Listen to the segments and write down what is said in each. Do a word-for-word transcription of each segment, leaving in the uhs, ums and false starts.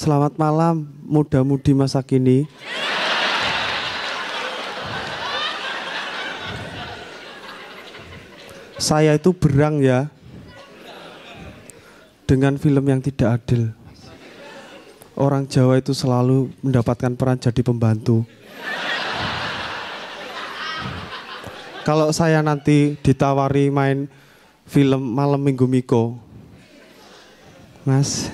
Selamat malam, muda-mudi masa kini. Saya itu berang ya dengan film yang tidak adil. Orang Jawa itu selalu mendapatkan peran jadi pembantu. Kalau saya nanti ditawari main film Malam Minggu Miko, Mas,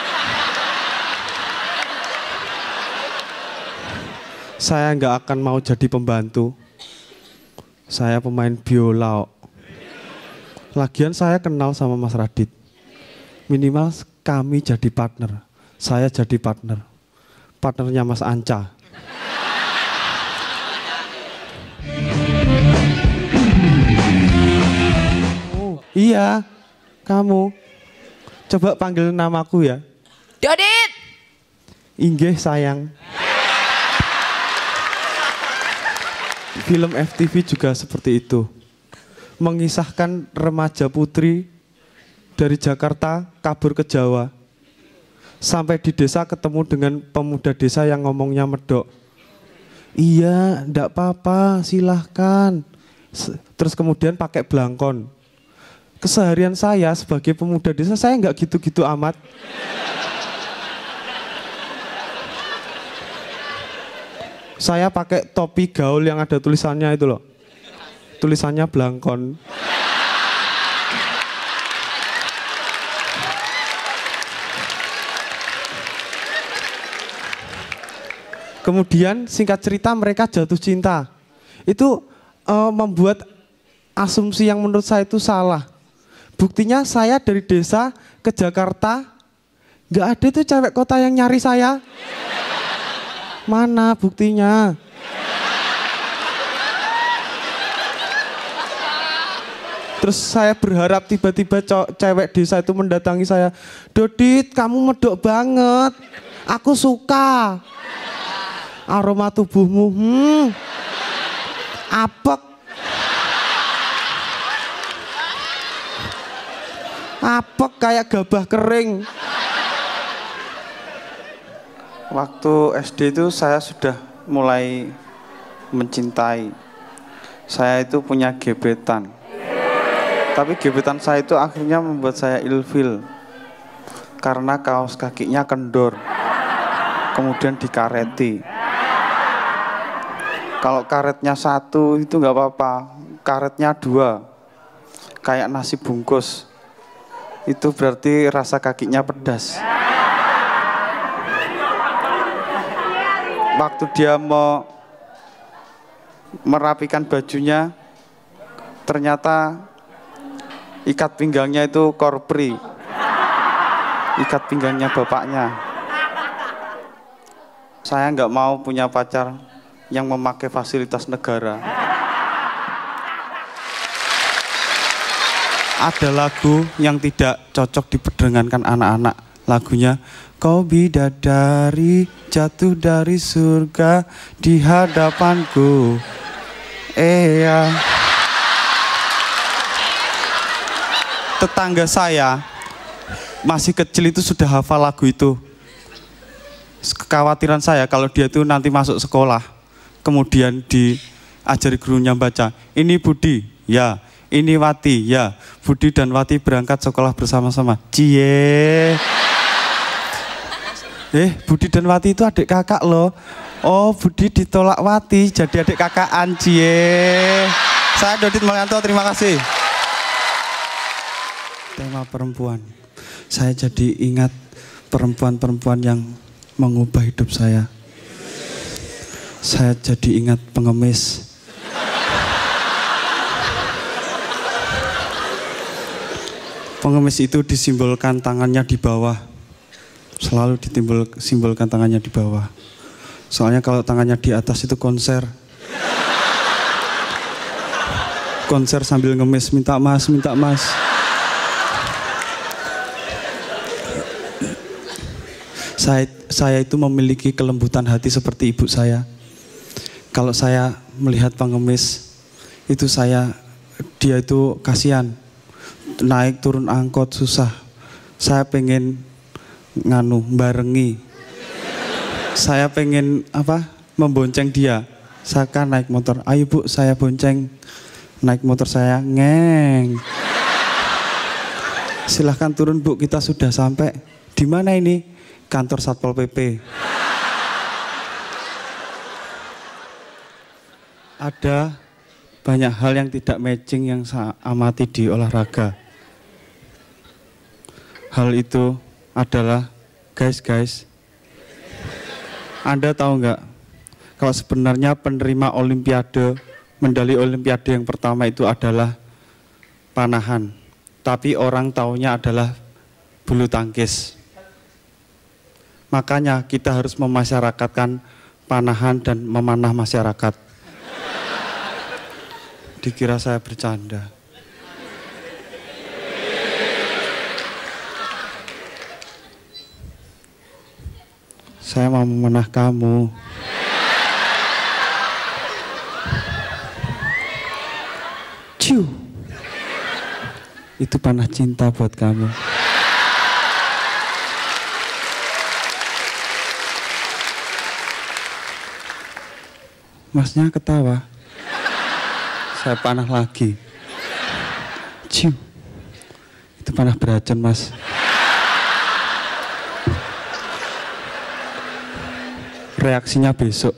saya nggak akan mau jadi pembantu. Saya pemain biola. Lagian saya kenal sama Mas Radit. Minimal kami jadi partner. Saya jadi partner. Partnernya Mas Anca. Oh, iya, kamu. Coba panggil namaku ya. Dodit. Inggih sayang. Film F T V juga seperti itu. Mengisahkan remaja putri dari Jakarta kabur ke Jawa. Sampai di desa ketemu dengan pemuda desa yang ngomongnya medok. Iya, ndak apa-apa, silahkan. Terus kemudian pakai belangkon. Keseharian saya sebagai pemuda desa, saya nggak gitu-gitu amat. Saya pakai topi gaul yang ada tulisannya itu loh. Tulisannya belangkon. Kemudian singkat cerita mereka jatuh cinta. Itu uh, membuat asumsi yang menurut saya itu salah. Buktinya saya dari desa ke Jakarta, nggak ada tuh cewek kota yang nyari saya. Mana buktinya? Terus saya berharap tiba-tiba cewek desa itu mendatangi saya. Dodit, kamu medok banget. Aku suka. Aroma tubuhmu, hmm, apek. Apek kayak gabah kering. Waktu S D itu saya sudah mulai mencintai. Saya itu punya gebetan. Tapi gebetan saya itu akhirnya membuat saya ilfil. Karena kaos kakinya kendor. Kemudian dikareti. Kalau karetnya satu itu nggak apa-apa. Karetnya dua. Kayak nasi bungkus. Itu berarti rasa kakinya pedas. Waktu dia mau merapikan bajunya, ternyata ikat pinggangnya itu korpri. Ikat pinggangnya bapaknya. Saya nggak mau punya pacar yang memakai fasilitas negara. Ada lagu yang tidak cocok diperdengarkan anak-anak. Lagunya, kau bidadari jatuh dari surga di hadapanku. Eh ya. Tetangga saya masih kecil itu sudah hafal lagu itu. Kekhawatiran saya kalau dia itu nanti masuk sekolah, kemudian diajari gurunya baca, ini Budi, ya, ini Wati, ya, Budi dan Wati berangkat sekolah bersama-sama. Cie. Eh, Budi dan Wati itu adik kakak loh. Oh, Budi ditolak Wati, jadi adik kakaan. Cie. Saya Dodit Mulyanto, terima kasih. Tema perempuan. Saya jadi ingat perempuan-perempuan yang mengubah hidup saya. Saya jadi ingat pengemis. Pengemis itu disimbolkan tangannya di bawah. Selalu ditimbul, simbolkan tangannya di bawah. Soalnya kalau tangannya di atas itu konser. Konser sambil ngemis, minta mas, minta mas. Saya, saya itu memiliki kelembutan hati seperti ibu saya. Kalau saya melihat pengemis, itu saya, dia itu kasihan. Naik turun angkot susah. Saya pengen nganu, barengi. Saya pengen apa? Membonceng dia. Saya kan naik motor. Ayo Bu, saya bonceng. Naik motor saya, ngeng. Silahkan turun Bu, kita sudah sampai. Di mana ini? Kantor Satpol P P. Ada banyak hal yang tidak matching yang saya amati di olahraga. Hal itu adalah, guys, guys. Anda tahu nggak? Kalau sebenarnya penerima Olimpiade, medali Olimpiade yang pertama itu adalah panahan. Tapi orang taunya adalah bulu tangkis. Makanya kita harus memasyarakatkan panahan dan memanah masyarakat. Dikira saya bercanda. Saya mau memanah kamu. Ciu. Itu panah cinta buat kamu. Masnya ketawa. Saya panah lagi. Ciu. Itu panah beracun, Mas. Reaksinya besok.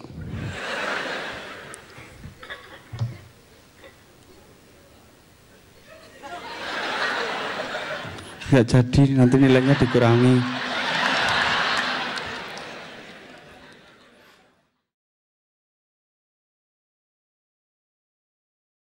Nggak jadi, nanti nilainya dikurangi.